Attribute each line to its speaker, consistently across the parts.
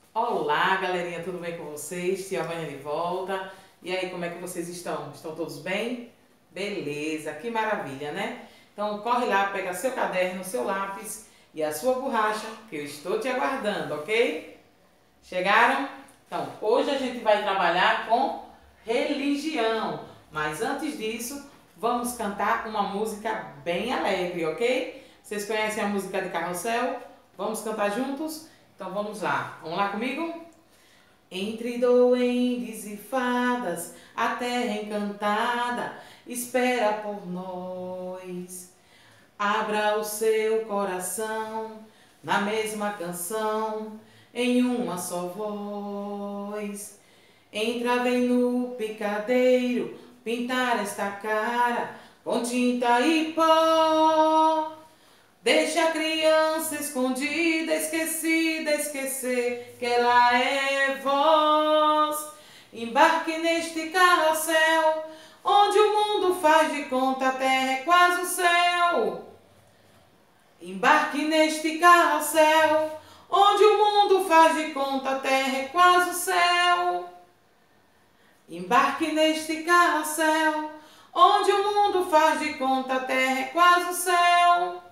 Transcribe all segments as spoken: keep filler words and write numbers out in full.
Speaker 1: Olá, galerinha, tudo bem com vocês? Tia Vânia de volta. E aí, como é que vocês estão? Estão todos bem? Beleza, que maravilha, né? Então, corre lá, pega seu caderno, seu lápis e a sua borracha, que eu estou te aguardando, ok? Chegaram? Então, hoje a gente vai trabalhar com religião. Mas antes disso, vamos cantar uma música bem alegre, ok? Vocês conhecem a música de Carrossel? Vamos cantar juntos? Então vamos lá. Vamos lá comigo? Entre duendes e fadas, a terra encantada espera por nós. Abra o seu coração na mesma canção, em uma só voz. Entra, vem no picadeiro pintar esta cara com tinta e pó. Deixa a criança escondida, esquecida, esquecer que ela é voz. Embarque neste carrossel, onde o mundo faz de conta a terra é quase o céu. Embarque neste carrossel, onde o mundo faz de conta a terra é quase o céu. Embarque neste carrossel, onde o mundo faz de conta a terra é quase o céu.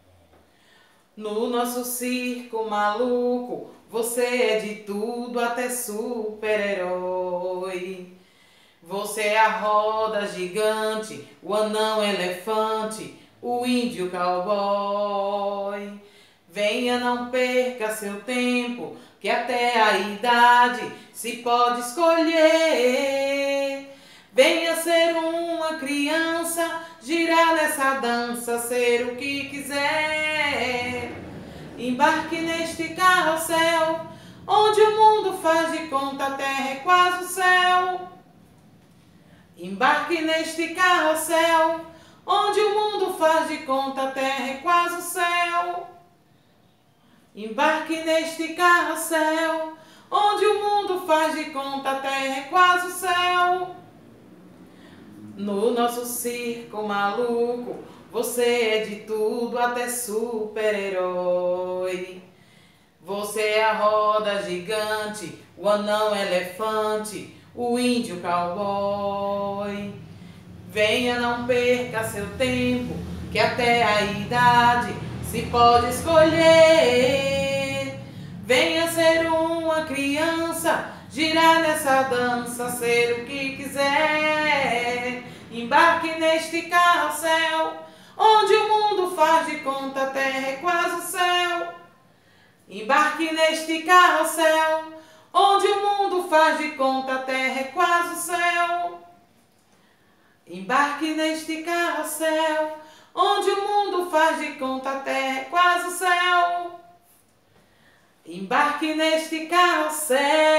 Speaker 1: No nosso circo maluco, você é de tudo até super-herói. Você é a roda gigante, o anão elefante, o índio cowboy. Venha, não perca seu tempo, que até a idade se pode escolher. Venha ser uma criança, girar nessa dança, ser o que quiser. Embarque neste carrossel, onde o mundo faz de conta a terra é quase o céu. Embarque neste carrossel, onde o mundo faz de conta a terra é quase o céu. Embarque neste carrossel, onde o mundo faz de conta a terra é quase o céu. No nosso circo maluco, você é de tudo até super-herói. Você é a roda gigante, o anão elefante, o índio cowboy. Venha, não perca seu tempo, que até a idade se pode escolher. Venha ser uma criança, girar nessa dança, ser o que quiser. Embarque neste carrossel, onde o mundo faz de conta a terra é quase o céu. Embarque neste carrossel, onde o mundo faz de conta a terra é quase o céu. Embarque neste carrossel, onde o mundo faz de conta a terra é quase o céu. Embarque neste carrossel.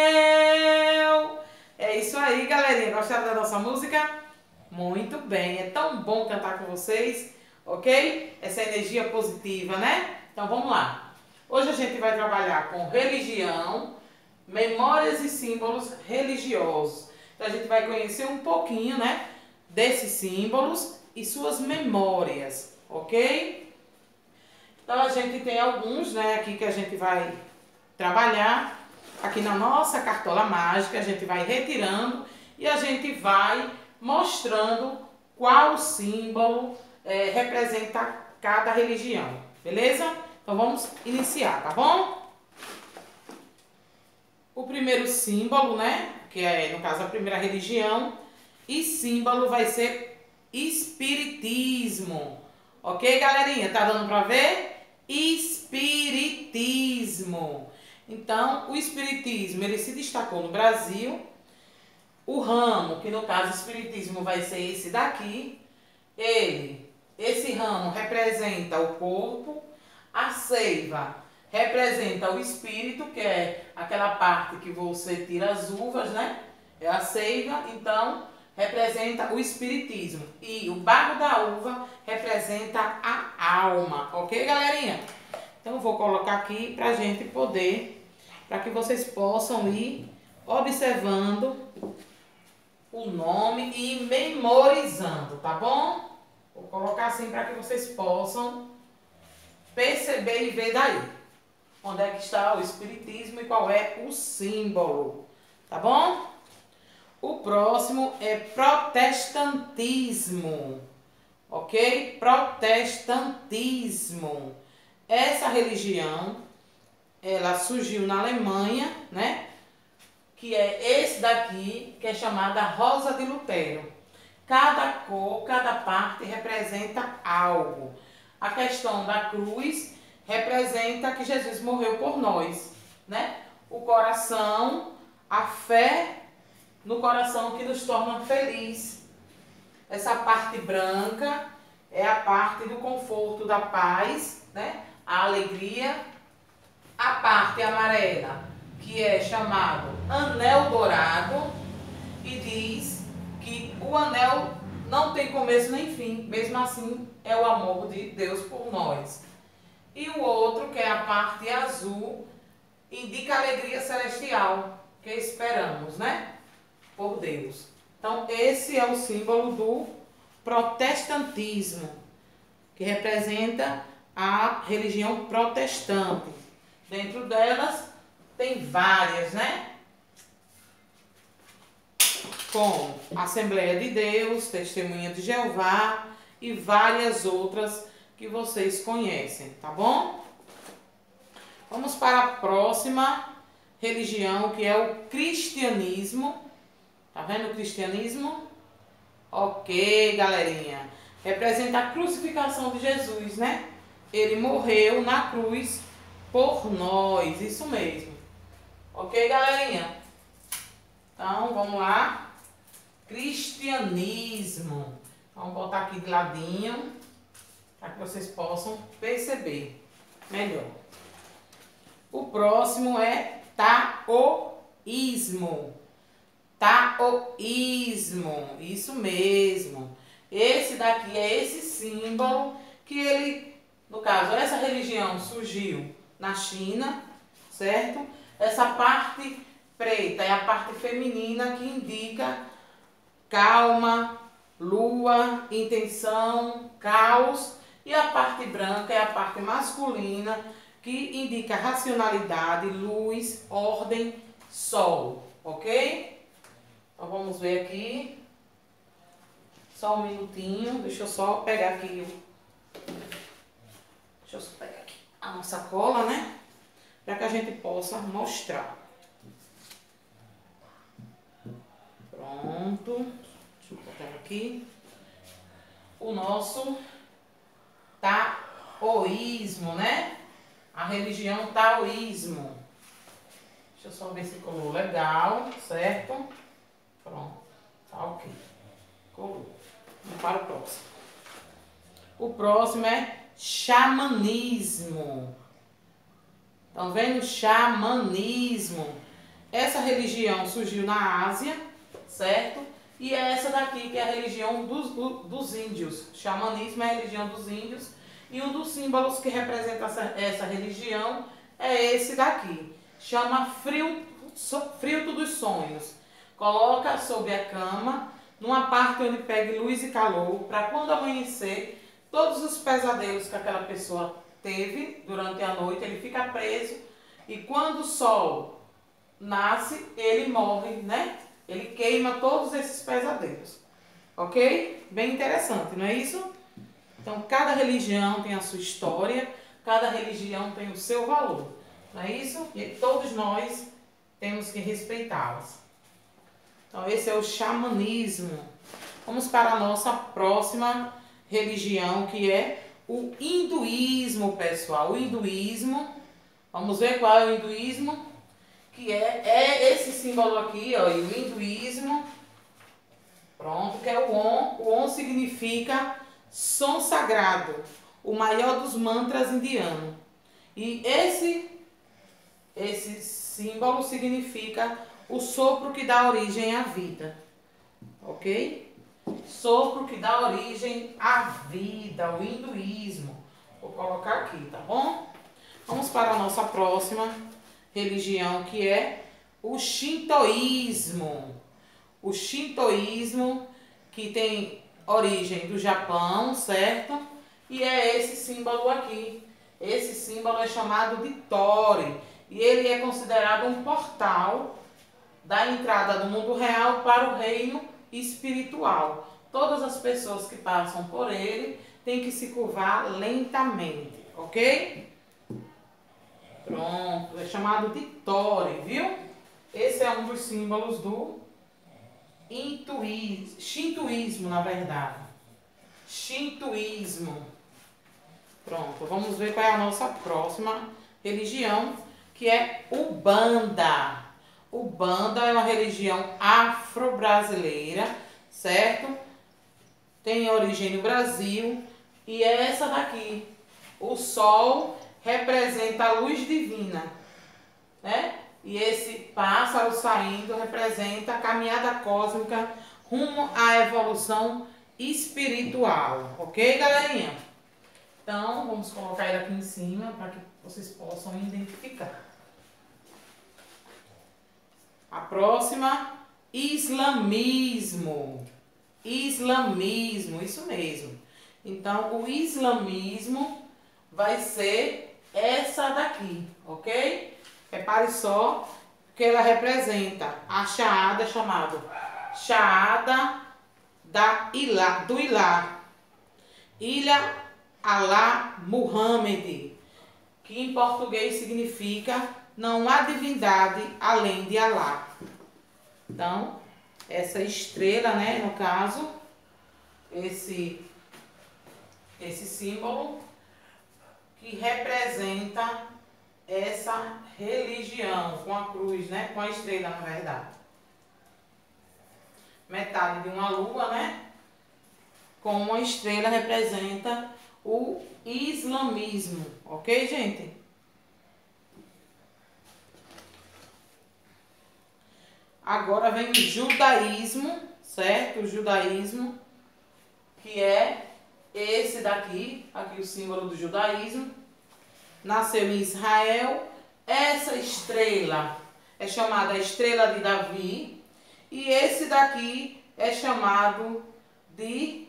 Speaker 1: É isso aí, galerinha. Gostaram da nossa música? Muito bem. É tão bom cantar com vocês, ok? Essa energia positiva, né? Então vamos lá. Hoje a gente vai trabalhar com religião, memórias e símbolos religiosos. Então a gente vai conhecer um pouquinho, né, desses símbolos e suas memórias, ok? Então a gente tem alguns, né, aqui que a gente vai trabalhar. Aqui na nossa cartola mágica, a gente vai retirando e a gente vai mostrando qual símbolo é, representa cada religião, beleza? Então vamos iniciar, tá bom? O primeiro símbolo, né, que é no caso a primeira religião, e símbolo vai ser espiritismo, ok, galerinha? Tá dando pra ver? Espiritismo. Então, o espiritismo, ele se destacou no Brasil. O ramo, que no caso o espiritismo vai ser esse daqui, ele, esse ramo representa o corpo, a seiva representa o espírito, que é aquela parte que você tira as uvas, né? É a seiva, então representa o espiritismo. E o bago da uva representa a alma, ok, galerinha? Então eu vou colocar aqui pra gente poder, para que vocês possam ir observando o nome e memorizando, tá bom? Vou colocar assim para que vocês possam perceber e ver daí. onde é que está o espiritismo e qual é o símbolo, tá bom? O próximo é protestantismo, ok? Protestantismo. Essa religião, ela surgiu na Alemanha, né? Que é esse daqui, que é chamada Rosa de Lutero. Cada cor, cada parte representa algo. A questão da cruz representa que Jesus morreu por nós, né? O coração, a fé no coração que nos torna feliz. Essa parte branca é a parte do conforto, da paz, né? A alegria. A parte amarela, que é chamado anel dourado, e diz que o anel não tem começo nem fim, mesmo assim é o amor de Deus por nós. E o outro, que é a parte azul, indica a alegria celestial que esperamos, né? Por Deus. Então, esse é o símbolo do protestantismo, que representa a religião protestante. Dentro delas tem várias, né? Como Assembleia de Deus, Testemunha de Jeová e várias outras que vocês conhecem, tá bom? Vamos para a próxima religião, que é o cristianismo. Tá vendo o cristianismo? Ok, galerinha. Representa a crucificação de Jesus, né? Ele morreu na cruz por nós, isso mesmo. Ok, galerinha? Então, vamos lá. Cristianismo. Vamos botar aqui de ladinho, para que vocês possam perceber melhor. O próximo é taoísmo. Taoísmo, isso mesmo. Esse daqui é esse símbolo que ele, no caso, essa religião surgiu na China, certo? Essa parte preta é a parte feminina que indica calma, lua, intenção, caos. E a parte branca é a parte masculina que indica racionalidade, luz, ordem, sol, ok? Então vamos ver aqui. Só um minutinho, deixa eu só pegar aqui o... Deixa eu só pegar aqui a nossa cola, né? Para que a gente possa mostrar. Pronto. Deixa eu botar aqui. O nosso taoísmo, né? A religião taoísmo. Deixa eu só ver se colou legal, certo? Pronto. Tá ok. Colou. Vamos para o próximo. O próximo é xamanismo. Estão vendo? Xamanismo. Essa religião surgiu na Ásia, certo? E é essa daqui que é a religião dos, dos índios. Xamanismo é a religião dos índios. E um dos símbolos que representa essa, essa religião é esse daqui. Chama frio, filtro dos sonhos. Coloca sobre a cama, numa parte onde pegue luz e calor, para quando amanhecer, todos os pesadelos que aquela pessoa teve durante a noite, ele fica preso, e quando o sol nasce, ele morre, né? Ele queima todos esses pesadelos. Ok? Bem interessante, não é isso? Então, cada religião tem a sua história, cada religião tem o seu valor, não é isso? E todos nós temos que respeitá-las. Então, esse é o xamanismo. Vamos para a nossa próxima religião, que é o hinduísmo, pessoal. O hinduísmo, vamos ver qual é o hinduísmo, que é, é esse símbolo aqui, ó, o hinduísmo. Pronto, que é o Om. O Om significa som sagrado, o maior dos mantras indianos. E esse, esse símbolo significa o sopro que dá origem à vida, ok? Sopro que dá origem à vida, o hinduísmo. Vou colocar aqui, tá bom? Vamos para a nossa próxima religião, que é o shintoísmo. O shintoísmo, que tem origem do Japão, certo? E é esse símbolo aqui. Esse símbolo é chamado de Tore e ele é considerado um portal da entrada do mundo real para o reino espiritual. Todas as pessoas que passam por ele têm que se curvar lentamente, ok? Pronto, é chamado de Tore, viu? Esse é um dos símbolos do Intuísmo, Shintoísmo, na verdade. Shintoísmo. Pronto, vamos ver qual é a nossa próxima religião, que é Umbanda. Umbanda é uma religião afro-brasileira, certo? Tem origem no Brasil e é essa daqui. O sol representa a luz divina, né? E esse pássaro saindo representa a caminhada cósmica rumo à evolução espiritual, ok, galerinha? Então, vamos colocar ele aqui em cima para que vocês possam identificar. A próxima, islamismo. Islamismo, isso mesmo. Então, o islamismo vai ser essa daqui, ok? Repare só que ela representa a Shahada, chamado Shahada da Ilá, do Ilá. Ilha Alá Muhammad, que em português significa não há divindade além de Alá. Então, essa estrela, né, no caso, esse, esse símbolo que representa essa religião, com a cruz, né, com a estrela, na verdade. Metade de uma lua, né, com uma estrela representa o islamismo, ok, gente? Agora vem o judaísmo, certo? O judaísmo, que é esse daqui, aqui o símbolo do judaísmo. Nasceu em Israel. Essa estrela é chamada estrela de Davi. E esse daqui é chamado de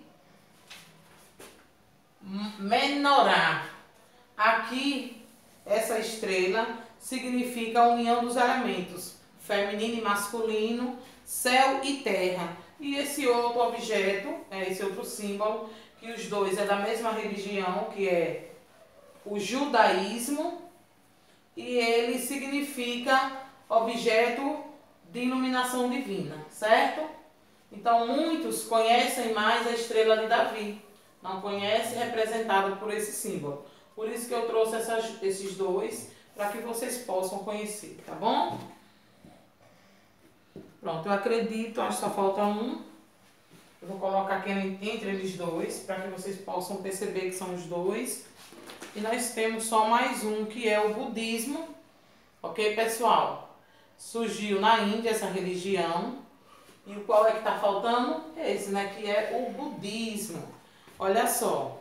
Speaker 1: Menorá. Aqui, essa estrela significa a união dos elementos feminino e masculino, céu e terra. E esse outro objeto, é esse outro símbolo, que os dois é da mesma religião, que é o judaísmo, e ele significa objeto de iluminação divina, certo? Então muitos conhecem mais a estrela de Davi, não conhecem, representado por esse símbolo. Por isso que eu trouxe essas, esses dois, para que vocês possam conhecer, tá bom? Pronto, eu acredito, acho que só falta um. Eu vou colocar aqui entre eles dois, para que vocês possam perceber que são os dois. E nós temos só mais um, que é o budismo. Ok, pessoal? Surgiu na Índia essa religião. E o qual é que está faltando? Esse, né? Que é o budismo. Olha só.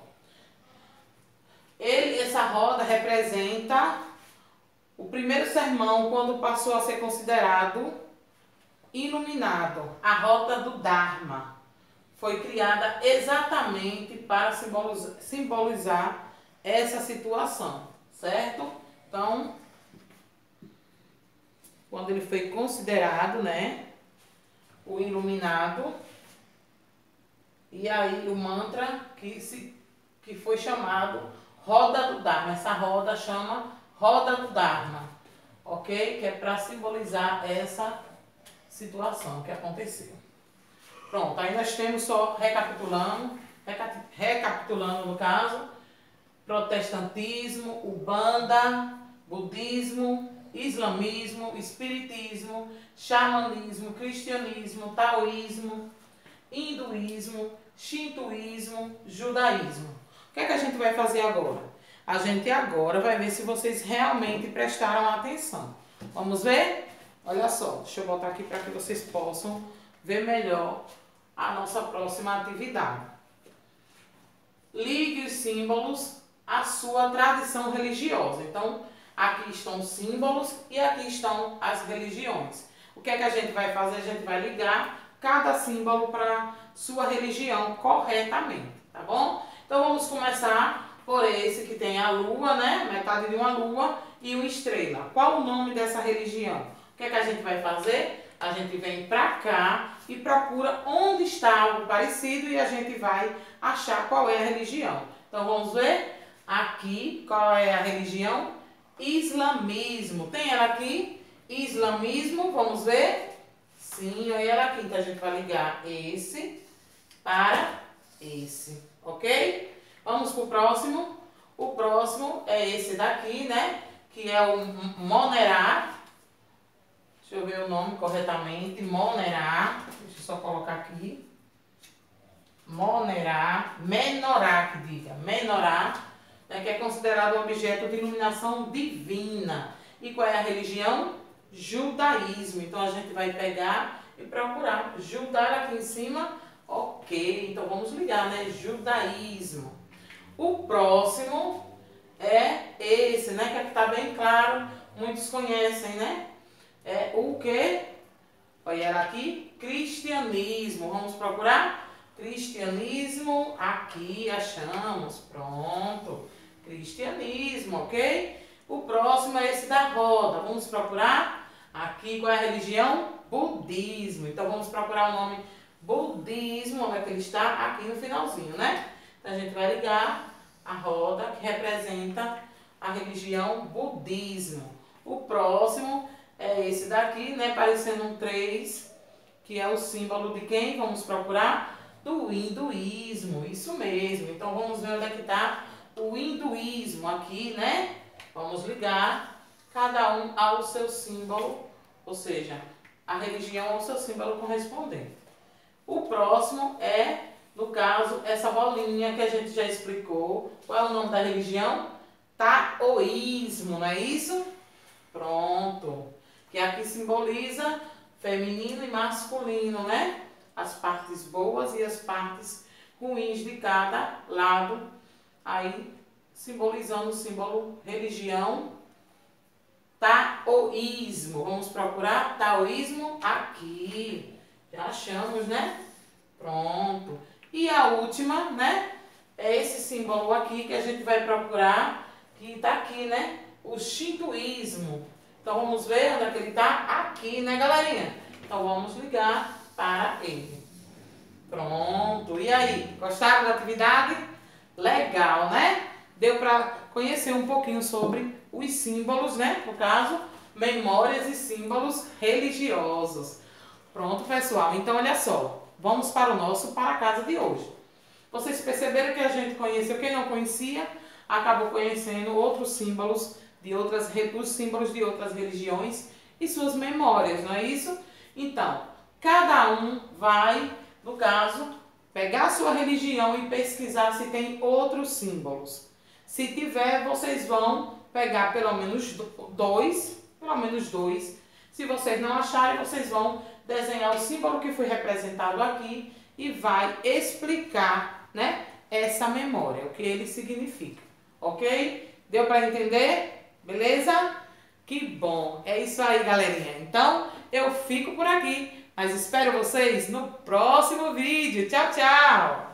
Speaker 1: Ele, essa roda representa o primeiro sermão, quando passou a ser considerado iluminado. A roda do Dharma foi criada exatamente para simbolizar, simbolizar essa situação, certo? Então, quando ele foi considerado, né, o iluminado, e aí o mantra que, se, que foi chamado roda do Dharma. Essa roda chama roda do Dharma, ok? Que é para simbolizar essa situação que aconteceu. Pronto, aí nós temos só recapitulando, reca, recapitulando no caso, protestantismo, Umbanda, budismo, islamismo, espiritismo, xamanismo, cristianismo, taoísmo, hinduísmo, shintoísmo, judaísmo. O que é que a gente vai fazer agora? A gente agora vai ver se vocês realmente prestaram atenção. Vamos ver? Olha só, deixa eu botar aqui para que vocês possam ver melhor a nossa próxima atividade. Ligue os símbolos à sua tradição religiosa. Então, aqui estão os símbolos e aqui estão as religiões. O que é que a gente vai fazer? A gente vai ligar cada símbolo para sua religião corretamente, tá bom? Então, vamos começar por esse que tem a lua, né? Metade de uma lua e uma estrela. Qual o nome dessa religião? O que é que a gente vai fazer? A gente vem pra cá e procura onde está algo parecido e a gente vai achar qual é a religião. Então vamos ver aqui qual é a religião? Islamismo. Tem ela aqui? Islamismo, vamos ver? Sim, olha ela aqui. Então a gente vai ligar esse para esse, ok? Vamos para o próximo. O próximo é esse daqui, né? Que é o Monerá. Deixa eu ver o nome corretamente. Monerá. Deixa eu só colocar aqui. Monerá. Menorá, que diga. Menorá, né, que é considerado um objeto de iluminação divina. E qual é a religião? Judaísmo. Então a gente vai pegar e procurar. Judar aqui em cima. Ok. Então vamos ligar, né? Judaísmo. O próximo é esse, né? Que aqui está bem claro. Muitos conhecem, né? É o que? Olha ela aqui, cristianismo. Vamos procurar? Cristianismo, aqui achamos, pronto. Cristianismo, ok? O próximo é esse da roda. Vamos procurar? Aqui, qual é a religião? Budismo. Então vamos procurar o nome budismo, onde é que ele está? Aqui no finalzinho, né? Então a gente vai ligar a roda que representa a religião budismo. O próximo é esse daqui, né? Parecendo um três, que é o símbolo de quem? Vamos procurar? Do hinduísmo, isso mesmo. Então vamos ver onde é que está o hinduísmo aqui, né? Vamos ligar cada um ao seu símbolo, ou seja, a religião ao seu símbolo correspondente. O próximo é, no caso, essa bolinha que a gente já explicou. Qual é o nome da religião? Taoísmo, não é isso? Pronto. Que aqui simboliza feminino e masculino, né? As partes boas e as partes ruins de cada lado. Aí, simbolizando o símbolo religião taoísmo. Vamos procurar taoísmo aqui. Já achamos, né? Pronto. E a última, né? É esse símbolo aqui que a gente vai procurar, que tá aqui, né? O shintoísmo. Então vamos ver onde é que ele tá? Aqui, né, galerinha? Então vamos ligar para ele. Pronto. E aí? Gostaram da atividade? Legal, né? Deu para conhecer um pouquinho sobre os símbolos, né? No caso, memórias e símbolos religiosos. Pronto, pessoal. Então, olha só. Vamos para o nosso para casa de hoje. Vocês perceberam que a gente conheceu, quem não conhecia, acabou conhecendo outros símbolos de outras, os símbolos de outras religiões e suas memórias, não é isso? Então, cada um vai, no caso, pegar a sua religião e pesquisar se tem outros símbolos. Se tiver, vocês vão pegar pelo menos dois, pelo menos dois. Se vocês não acharem, vocês vão desenhar o símbolo que foi representado aqui e vai explicar, né, essa memória, o que ele significa, ok? Deu para entender? Beleza? Que bom! É isso aí, galerinha. Então, eu fico por aqui, mas espero vocês no próximo vídeo. Tchau, tchau!